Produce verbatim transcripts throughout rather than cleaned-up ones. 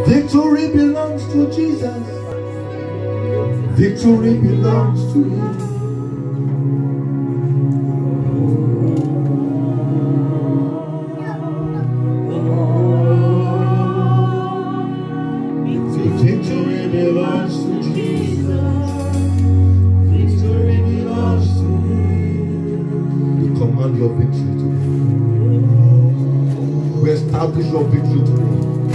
Victory belongs to Jesus. Victory belongs to Him. Victory belongs to Jesus. Victory belongs to Him. We command your victory today. We establish your victory today.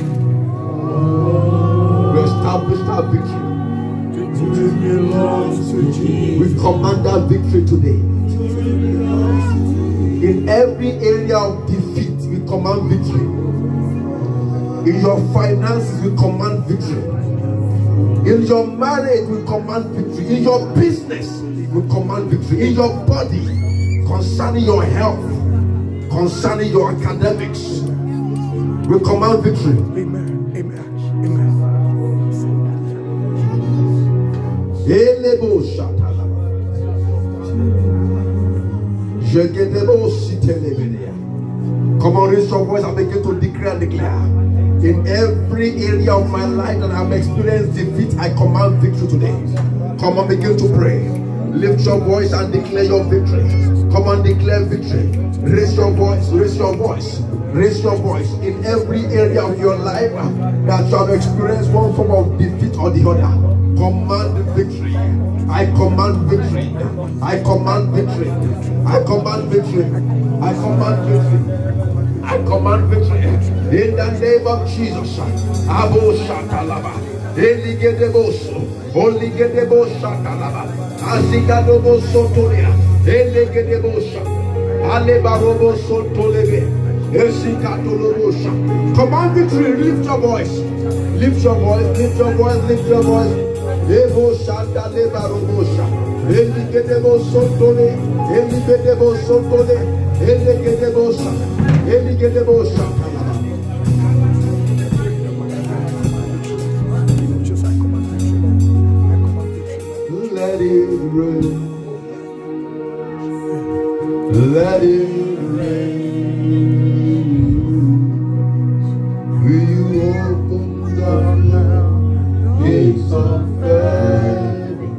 We establish our victory. Victory belongs to Jesus. We command that victory today. Victory belongs to Jesus. In every area of defeat, we command victory. In your finances, we command victory. In your marriage, we command victory. In your business, we command victory. In your body, concerning your health, concerning your academics, we command victory. Amen. Amen. Amen. Come on, raise your voice and begin to declare and declare. In every area of my life that I've experienced defeat, I command victory today. Come on, begin to pray. Lift your voice and declare your victory. Come on, declare victory. Raise your voice, raise your voice. Raise your voice in every area of your life that you have experienced one form of defeat or the other. Command victory. I command victory. I command victory. I command victory. I command victory. I command victory. In the name of Jesus. Abo shatalaba. Eligedeboso. Oligedebo shatalaba. Azigadobo sotoria. Eligedebosa. Alebarobo sotolebe. Command victory, lift your voice. Lift your voice, lift your voice, lift your voice. Evo Shanda Leba Robosha. Eligedebo Sotole, Eligedebo Sotole, Eligedebo Shanda, Eligedebo Shanda. Let it rain. Let it rain. Gates of heaven,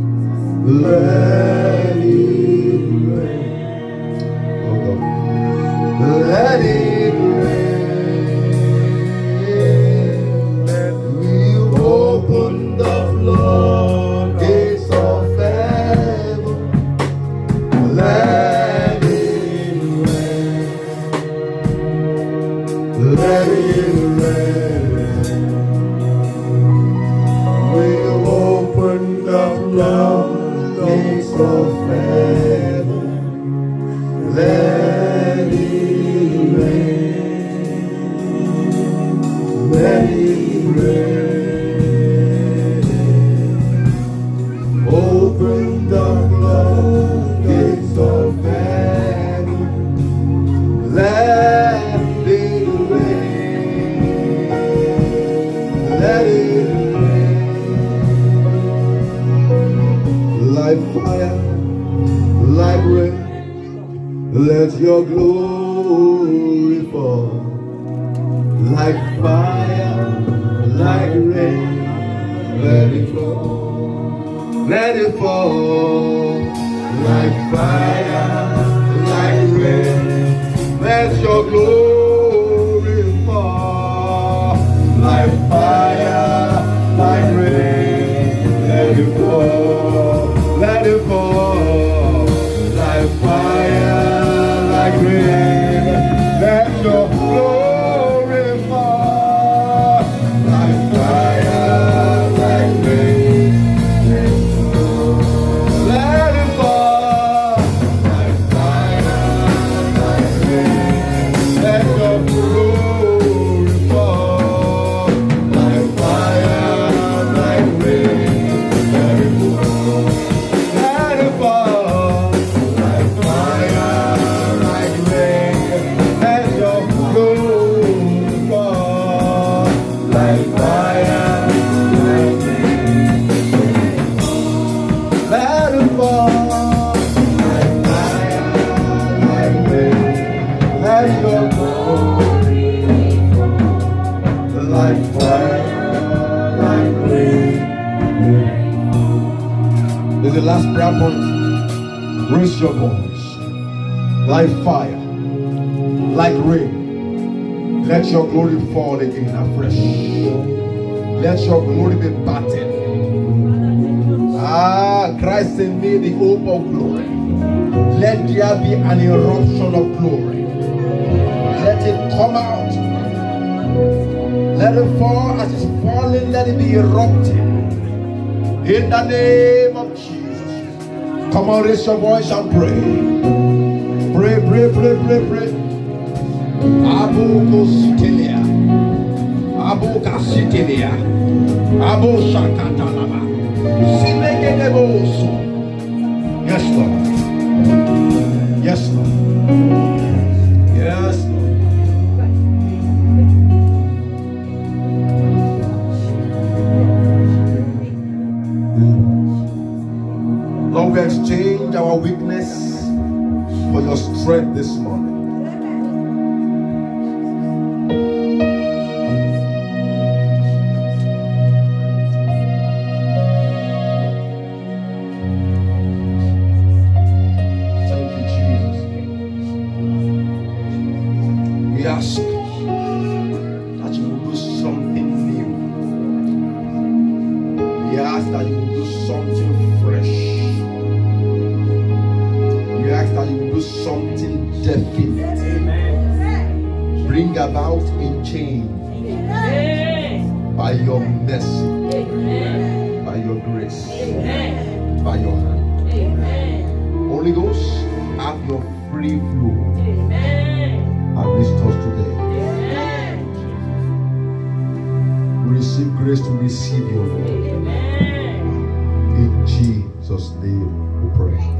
let it rain. Oh God. Let it rain. Let we open the floodgates of heaven. Let it rain. Let it rain. Gates of heaven, let it rain, let it rain. Open the floodgates of heaven, let it rain, let it like fire, like rain, let your glory fall. Like fire, like rain, let it fall. Let it fall. Like fire, like rain, let your glory fall. Like fire, like rain, let it fall. Let it fall, like fire, like rain. Let your glory fall, like fire, like rain. Let it fall, last prayer point. Raise your voice. Like fire, like rain. Let your glory fall again afresh. Let your glory be battered. Ah, Christ in me, the hope of glory. Let there be an eruption of glory. Let it come out. Let it fall as it's falling. Let it be erupting. In the name of Jesus. Come on, raise your voice and pray. Pray, pray, pray, pray, pray. Abu Kositelia. Abu Kasitelia. Abu Shakatalaba. Yes, Lord. Yes, Lord. Yes, Lord. Lord, we exchange our weakness for your strength this morning. Ask that you will do something new. We ask that you will do something fresh. We ask that you will do something definite. Amen. Bring about a change. Amen. By your mercy. Amen. By your grace. Amen. By your hand. Amen. Holy Ghost, have your free flow. Amen. And reach us today. Amen. We receive grace to receive your word. Amen. In Jesus' name we pray.